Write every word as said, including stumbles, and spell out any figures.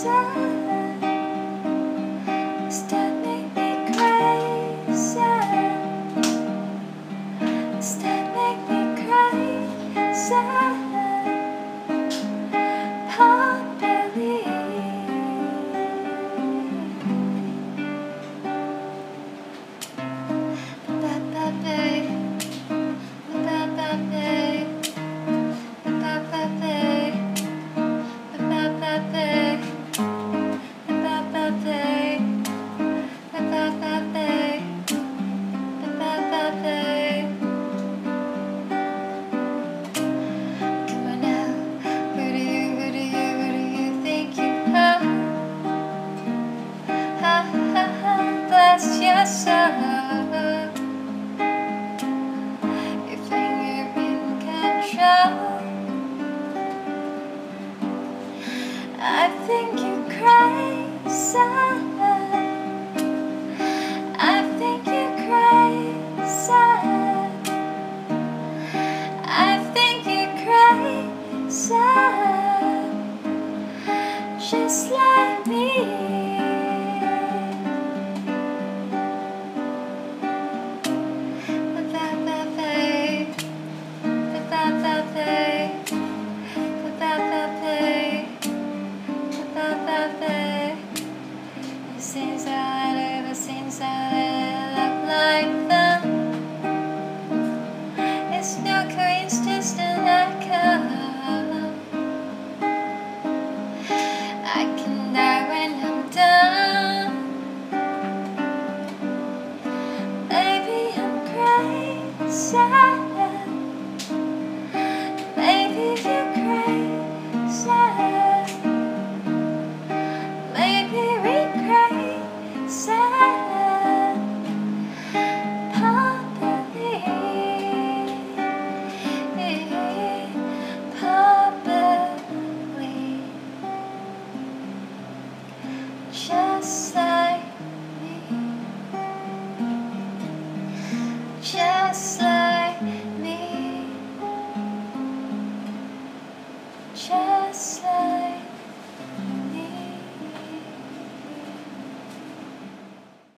Instead make me crazy. Instead make me crazy. Pot belly. Ba ba babe. Ba ba babe. Ba ba babe. Ba ba babe. Ba ba babe. Ba ba babe. Ba ba babe. Come on now, who do you, who do you, who do you think you are? Ha ha ha, bless your soul. You think you're in control. I think you're crazy. I think you're crazy. I think you're crazy. Just like me. Ba-ba-ba-babe. Ba-ba-ba-babe. Ba-ba-ba-babe. Ba-ba-ba-babe. It seems that it seems that it look like them. It's no coincidence that I come. I can